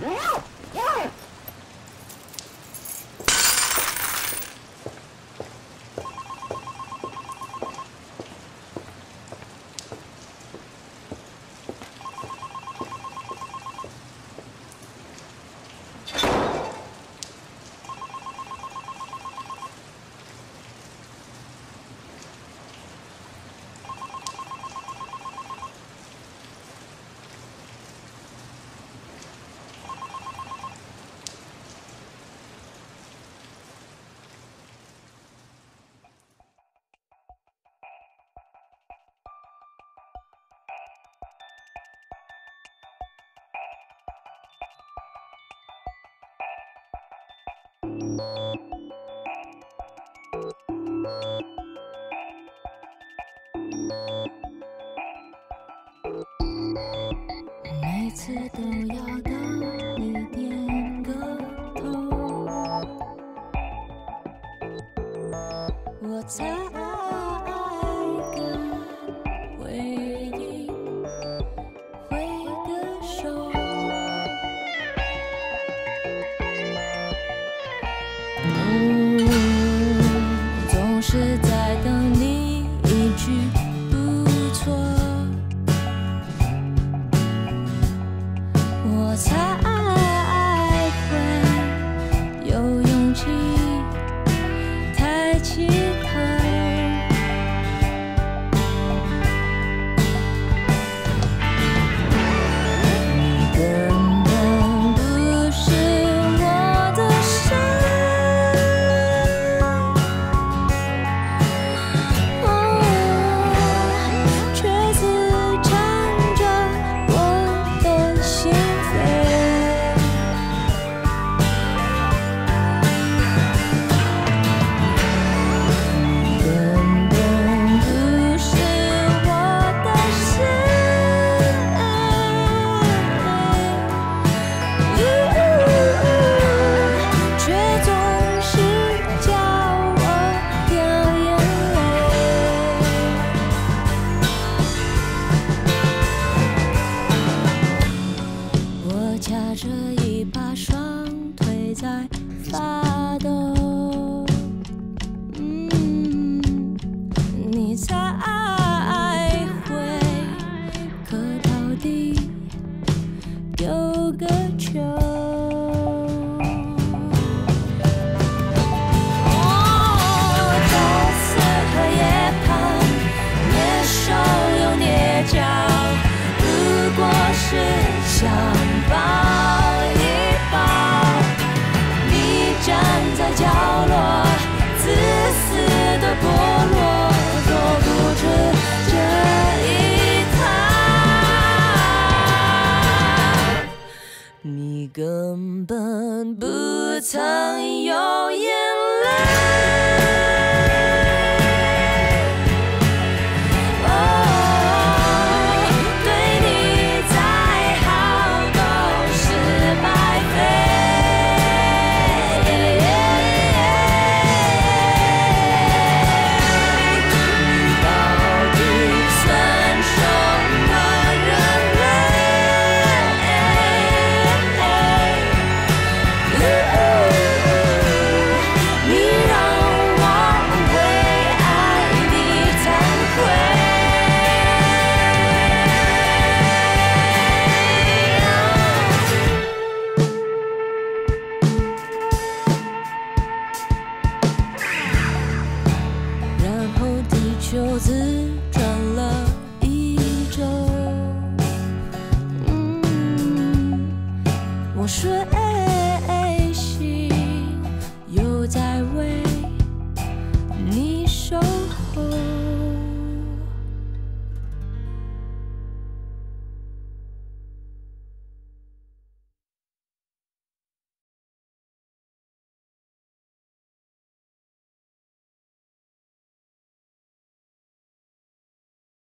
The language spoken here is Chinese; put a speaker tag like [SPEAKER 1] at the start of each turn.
[SPEAKER 1] 每次都要等你点个头，我才敢回应挥个手。总是在等你一句不错，我才会有勇气抬起头。你根本不是我的神，却刺缠着我的心扉。根本不是我的神，却总是叫我掉眼泪。我夹着一把双腿在发抖，你才会磕到底丢个球。朝思和夜盼，蹑手又蹑脚，不过是想抱一抱。你站在角落，自私的剥落，做不出这一套。你根本不曾有眼泪。对你再好都是白费。到底算什么人类？你让我为爱你惭愧。然后地球自转了一周，我睡醒又在为